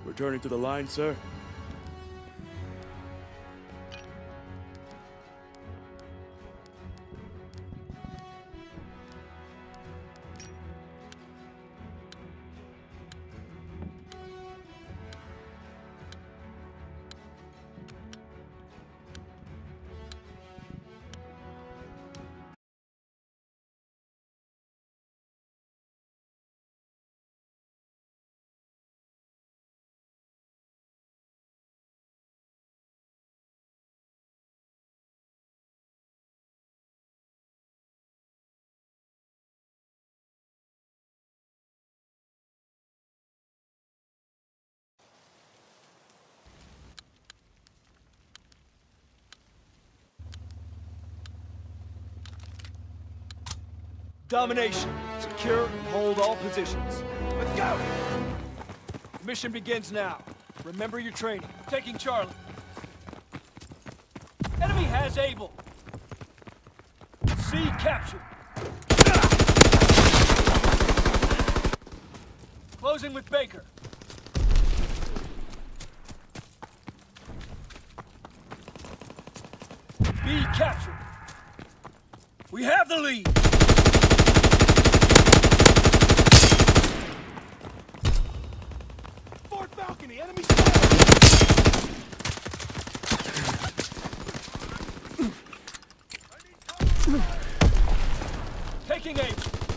Returning to the line, sir. Domination. Secure and hold all positions. Let's go! The mission begins now. Remember your training. Taking Charlie. Enemy has Able. C captured. Closing with Baker. B captured. We have the lead. Fort balcony, enemy spotted. Taking aim.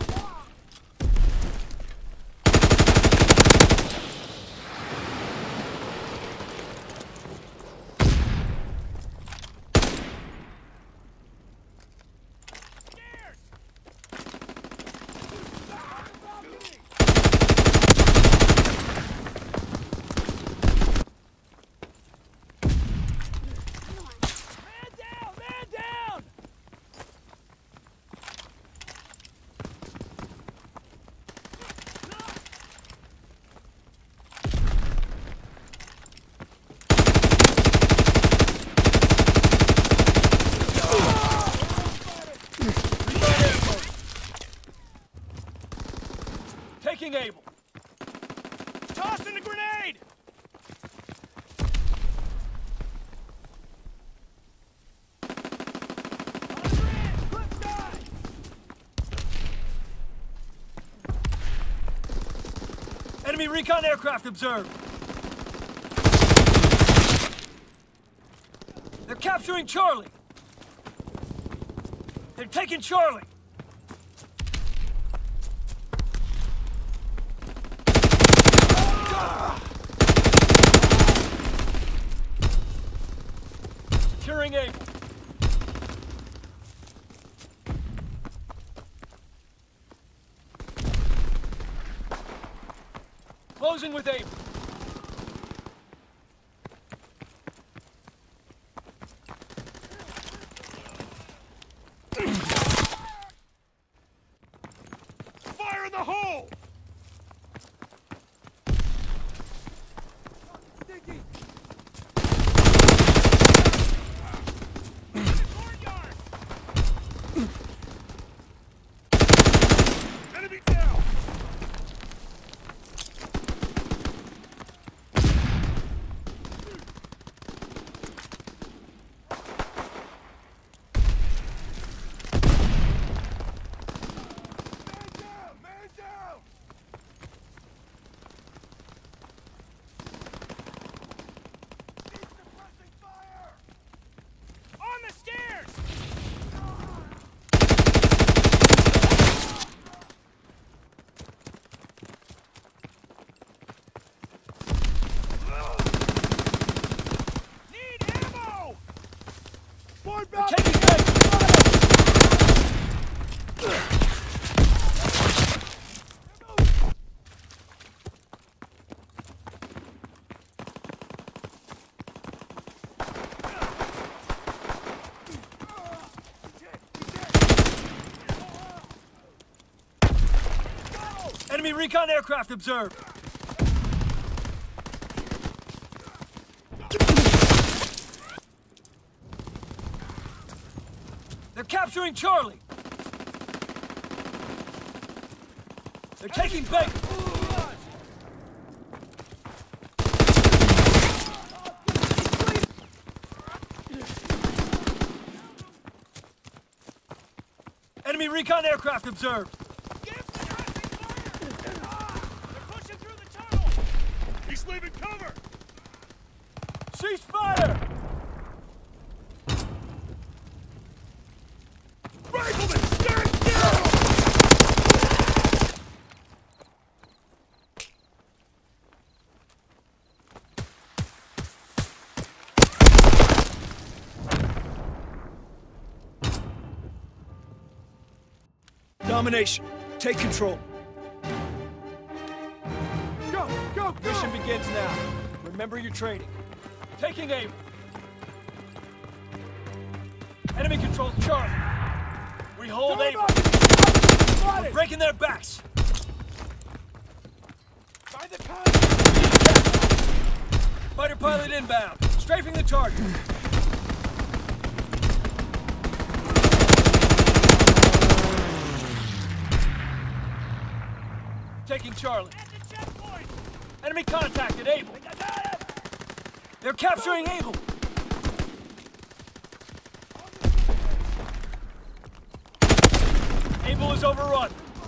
Taking Able. Tossing the grenade! Enemy recon aircraft observed. They're capturing Charlie. They're taking Charlie. Securing Able. Closing with Able. Fire in the hole! Sticky! Enemy down! Man down! He's suppressing fire! On the stairs! Need ammo! Fort balcony! Taking Baker! Enemy recon aircraft observed. They're capturing Charlie. They're taking Baker. aircraft observed. He's leaving cover! Cease fire! Rifleman, stand down! Domination. Take control. Go, go, go! Mission begins now. Remember your training. Taking aim. Enemy controls Charlie. We hold aim. We're breaking their backs. Find the contact! Fighter pilot inbound. Strafing the target. Taking Charlie. At the checkpoint! Enemy contacted Able. They're capturing Able. Able is overrun.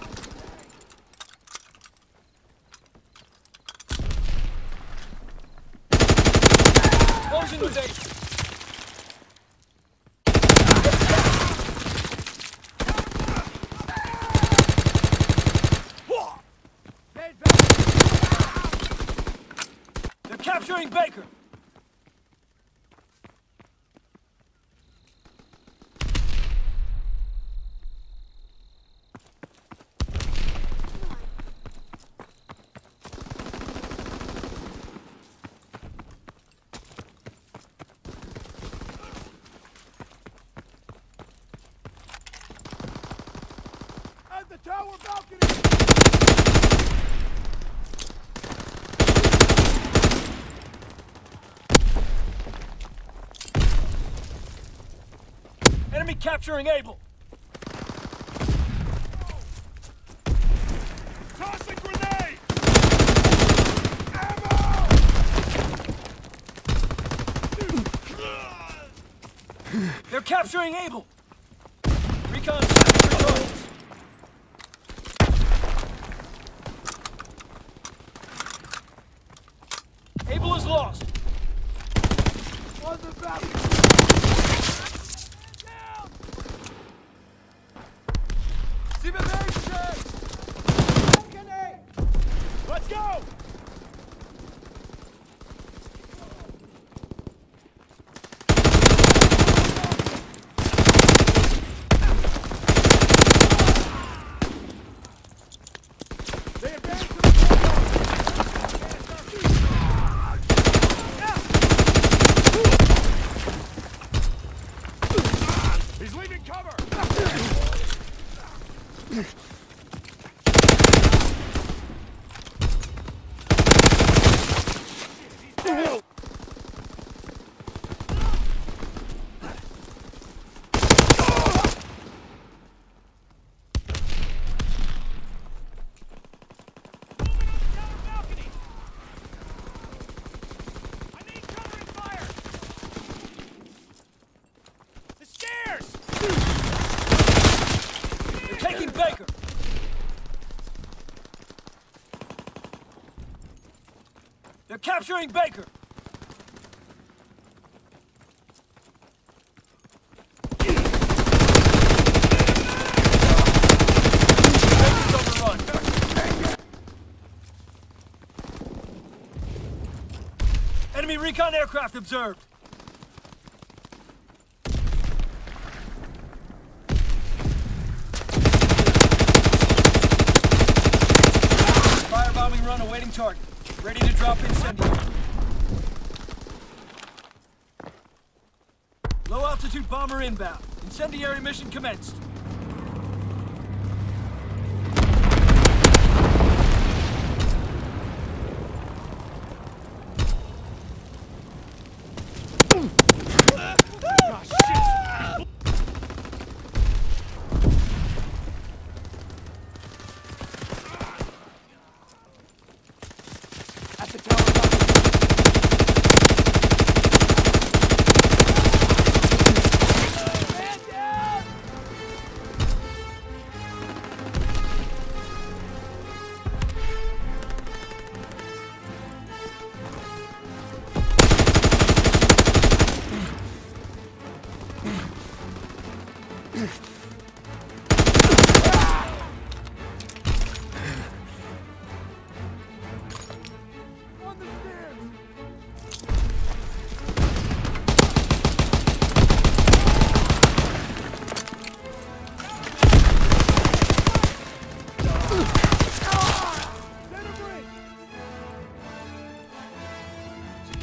Closing with Able. They're capturing Baker. At the tower balcony! Enemy capturing Able. Toss a grenade! Ammo! They're capturing Able. Recon returns. Able is lost. On the balcony! Let's go! They advance to the front. He's leaving cover! Baker! They're capturing Baker! Baker's overrun. Enemy recon aircraft observed. Firebombing run awaiting target. Ready to drop incendiary. Low altitude bomber inbound. Incendiary mission commenced. At the tower balcony. Man down!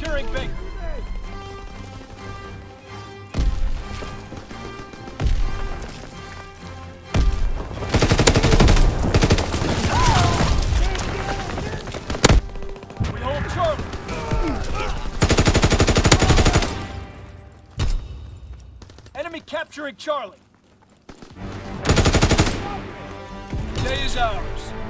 Securing Baker. We hold Charlie. Enemy capturing Charlie. Day is ours.